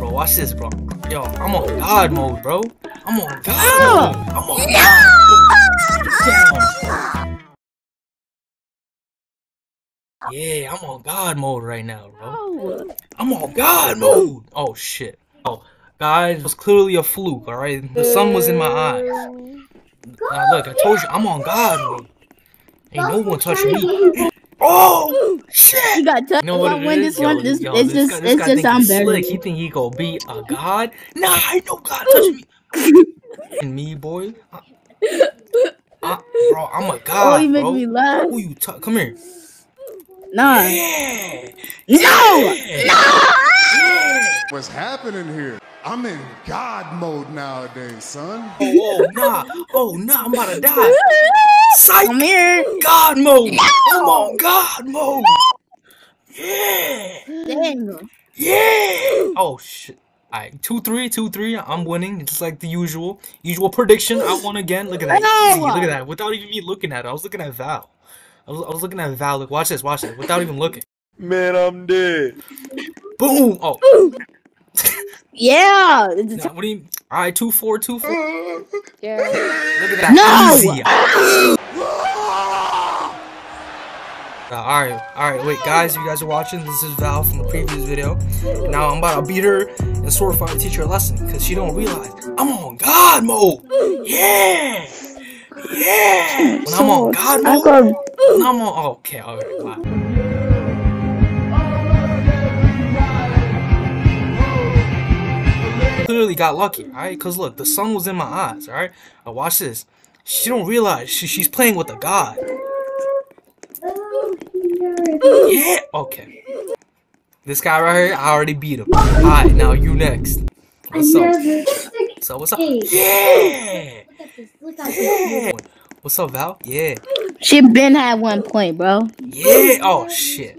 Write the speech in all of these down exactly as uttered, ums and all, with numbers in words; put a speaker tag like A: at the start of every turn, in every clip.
A: bro. Watch this, bro. Yo, I'm on God mode, bro. I'm on God mode. I'm on God mode. Yeah, I'm on God mode right now, bro. I'm on God mode. Oh shit. Oh, guys, it was clearly a fluke. All right, the sun was in my eyes. Uh, look, I told you, I'm on God mode. Ain't no one touching me. Oh shit!
B: You got touched.
A: You know what it
B: Win
A: is?
B: this
A: Yo,
B: one. This,
A: yo,
B: it's
A: this
B: just,
A: guy, this
B: it's
A: guy
B: just
A: think
B: I'm
A: he's
B: better.
A: slick. He think he gonna be a god? Nah, ain't no god touching me. And me, boy. Uh, uh, bro, I'm a god,
B: Oh, you make
A: bro.
B: me laugh.
A: Who you talk? Come here.
B: Nah.
A: Yeah.
B: No.
A: Yeah.
B: No.
A: Yeah.
C: What's happening here? I'm in God mode nowadays, son.
A: Oh, oh, nah. Oh, nah. I'm about to die. Psych.
B: Come here.
A: God mode.
B: No.
A: I'm on God mode. Yeah.
B: Dang.
A: Yeah. Oh shit. Alright, two three, two three. I'm winning, just like the usual. Usual prediction. I won again. Look at that. Easy. Look at that. Without even me looking at it. I was looking at Val. I was, I was looking at Val. Look, watch this, watch this. Without even looking.
D: Man, I'm dead.
A: Boom. Oh.
B: Yeah.
A: Nah, what do you? Alright, two four, two four.
B: Yeah.
A: Look at that.
B: No.
A: Easy. Uh, alright, alright, wait, guys, if you guys are watching, this is Val from the previous video. Now I'm about to beat her and sword fight and teach her a lesson, because she don't realize I'm on God mode. Yeah, yeah. When I'm on God mode, when I'm on, oh, okay, alright, wow. Clearly got lucky, alright, because look, the sun was in my eyes, alright. Now watch this. She don't realize she, she's playing with a god. Yeah, okay. This guy right here, I already beat him. Alright, now you next. What's up? So what's up? Yeah! Yeah! What's up, Val? Yeah.
B: She been had one point, bro.
A: Yeah! Oh shit.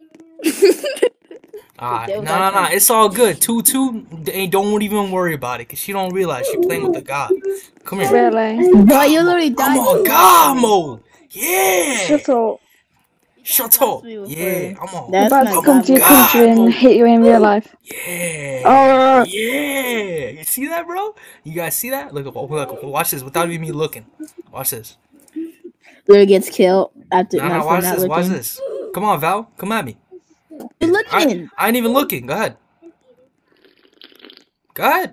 A: Alright, nah, nah, nah, it's all good. two two, don't even worry about it, cause she don't realize she playing with the god. Come here.
E: Really?
B: Bro, you literally died.
A: I'm on God mode! Yeah!
E: Shut up.
A: Shut up! Yeah, I'm on.
B: That's
E: I'm about to come to your country and hit you in real life.
A: Yeah.
E: Oh.
A: Yeah. You see that, bro? You guys see that? Look, look, look, watch this without even me looking. Watch this.
B: Literally gets killed after.
A: Nah, nah, watch this. Watch this. Come on, Val. Come at me.
B: You're looking.
A: I, I ain't even looking. Go ahead. Go ahead.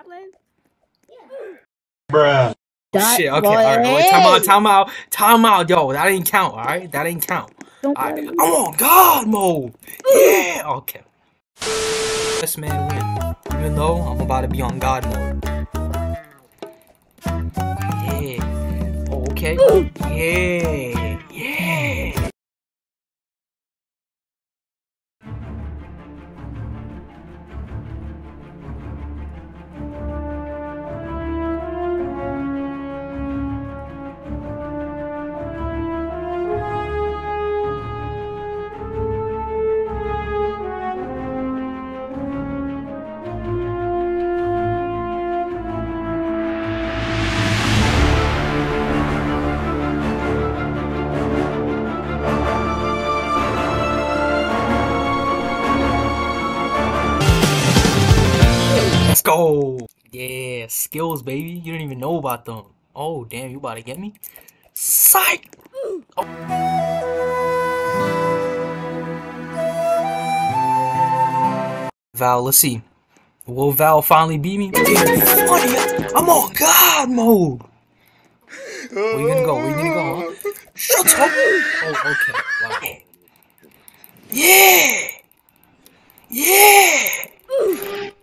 D: Bruh.
A: Oh, shit. Okay. All right. Wait, time out. Time out. Time out. Yo, that ain't count. All right. That ain't count. Right. I'm on God mode. Yeah. Okay. Yes, man. Win. Even though I'm about to be on God mode. Yeah. Oh, okay. Yeah. Yeah. Let's go. Yeah, skills, baby. You didn't even know about them. Oh, damn, you about to get me? Psych! Oh. Val, let's see. Will Val finally beat me? Funny, I'm on God mode. Where you gonna go? Where you gonna go? Huh? Shut up! Oh, okay. Wow. Yeah! Yeah!